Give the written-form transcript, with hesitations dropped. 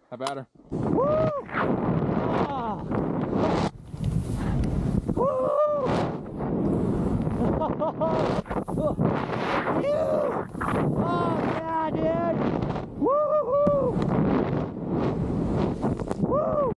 How about her? Woo! Oh. Woo! Oh yeah, dude!